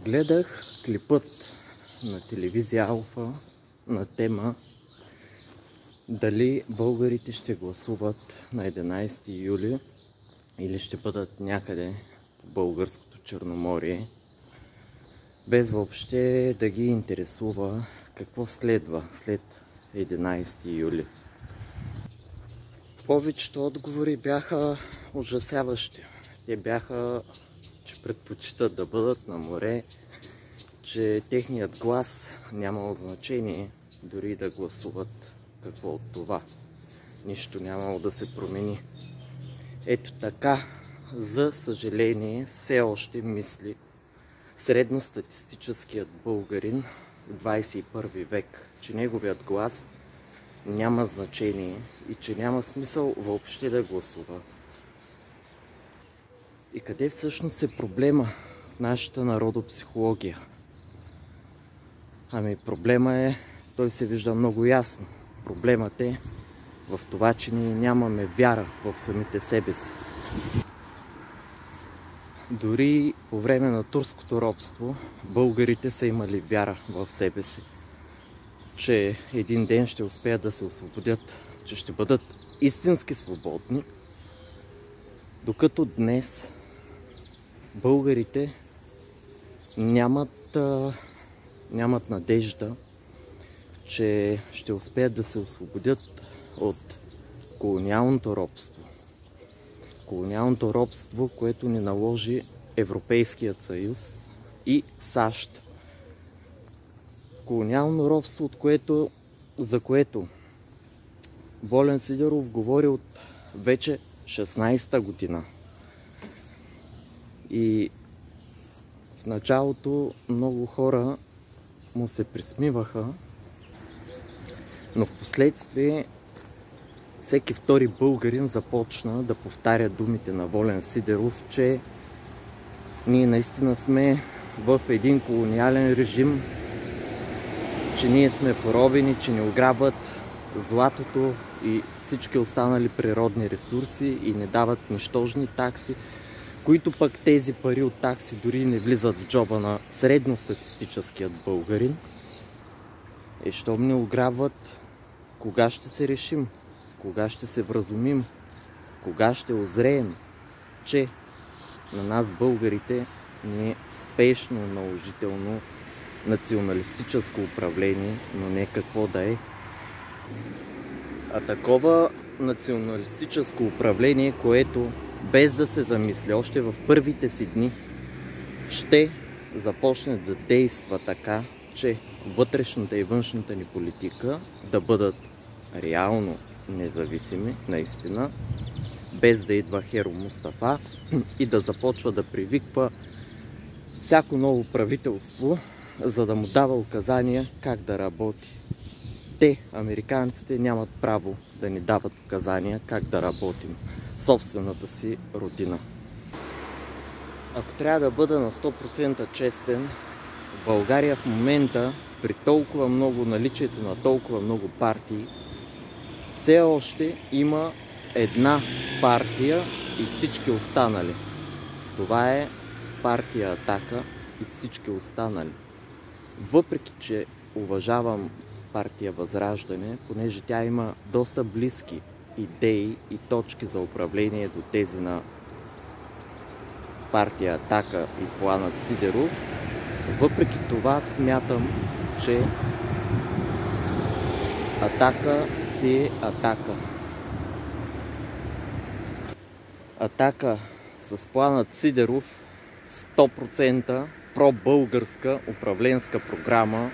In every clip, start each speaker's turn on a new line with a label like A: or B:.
A: Гледах клипът на телевизия Алфа на тема дали българите ще гласуват на 11 юли или ще бъдат някъде по българското Черноморие, без въобще да ги интересува какво следва след 11 юли. Повечето отговори бяха ужасяващи. Те бяха, че предпочитат да бъдат на море, че техният глас нямало значение, дори да гласуват. Какво от това? Нищо нямало да се промени. Ето така, за съжаление, все още мисли средностатистическият българин в 21 век, че неговият глас няма значение и че няма смисъл въобще да гласува. И къде всъщност е проблема в нашата народопсихология? Ами проблема той се вижда много ясно. Проблемът е в това, че ние нямаме вяра в самите себе си. Дори по време на турското робство българите са имали вяра в себе си, че един ден ще успеят да се освободят, че ще бъдат истински свободни, докато днес българите нямат надежда, че ще успеят да се освободят от колониалното робство. Колониалното робство, което ни наложи Европейският съюз и САЩ. Колониално робство, за което Волен Сидеров говори от вече 16-та година. И в началото много хора му се присмиваха, но в последствие всеки втори българин започна да повтаря думите на Волен Сидеров, че ние наистина сме в един колониален режим, че ние сме поробени, че ни ограбват златото и всички останали природни ресурси и не дават нищожни такси, които пък тези пари от такси дори не влизат в джоба на средностатистическият българин. И щом не ограбват, кога ще се решим? Кога ще се вразумим? Кога ще озреем, че на нас българите ни е спешно, наложително националистическо управление, но не какво да е. А такова националистическо управление, което без да се замисли още в първите си дни, ще започне да действа така, че вътрешната и външната ни политика да бъдат реално независими, наистина, без да идва Херо Мустафа и да започва да привиква всяко ново правителство, за да му дава указания как да работи. Те, американците, нямат право да ни дават указания как да работим в собствената си родина. Ако трябва да бъда на 100% честен, в България в момента, при толкова много наличието на толкова много партии, все още има една партия и всички останали. Това е партия Атака и всички останали. Въпреки че уважавам партия Възраждане, понеже тя има доста близки идеи и точки за управление до тези на партия Атака и Пламен Сидеров, въпреки това смятам, че Атака си е Атака. Атака с Пламен Сидеров 100% пробългарска управленска програма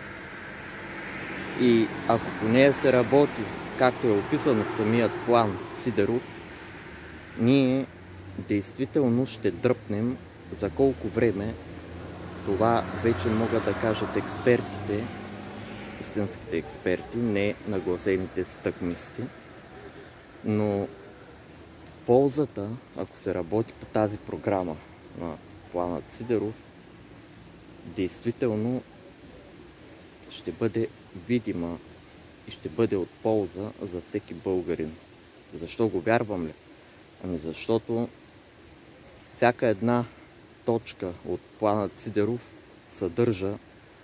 A: и ако по нея се работи, както е описано в самият план Сидеров, ние действително ще дръпнем за колко време. Това вече могат да кажат експертите, истинските експерти, не нагласените стъкмисти. Но ползата, ако се работи по тази програма на Пламен Сидеров, действително ще бъде видима и ще бъде от полза за всеки българин. Защо го вярвам ли? Ами защото всяка една точка от Пламен Сидеров съдържа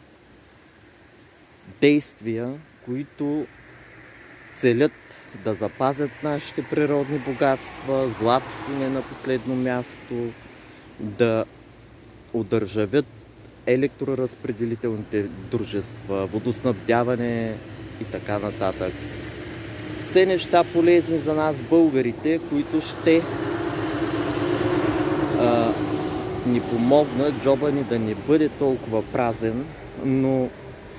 A: действия, които целят да запазят нашите природни богатства, златото не на последно място, да удържавят електроразпределителните дружества, водоснабдяване и така нататък. Все неща полезни за нас, българите, които ще ни помогнат джоба ни да не бъде толкова празен, но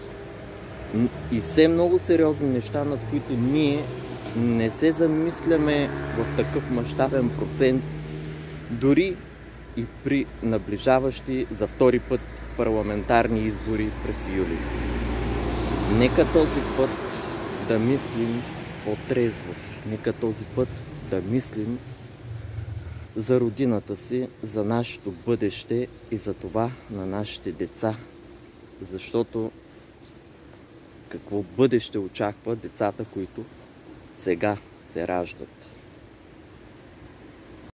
A: и все много сериозни неща, над които ние не се замисляме в такъв мащабен процент, дори и при наближаващи за втори път парламентарни избори през юли. Нека този път да мислим по-трезво. Нека този път да мислим за родината си, за нашето бъдеще и за това на нашите деца. Защото какво бъдеще очаква децата, които сега се раждат.